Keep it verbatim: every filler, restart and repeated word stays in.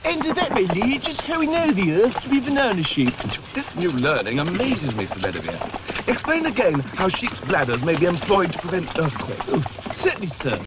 And that, my liege, is how we know the earth to be banana-shaped. This new learning amazes me, Sir Bedivere. Explain again how sheep's bladders may be employed to prevent earthquakes. Oh, certainly, sir.